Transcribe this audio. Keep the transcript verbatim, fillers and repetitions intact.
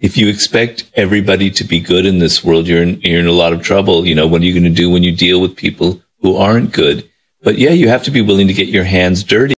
if you expect everybody to be good in this world, you're in, you're in a lot of trouble. You know, what are you going to do when you deal with people who aren't good? But yeah, you have to be willing to get your hands dirty.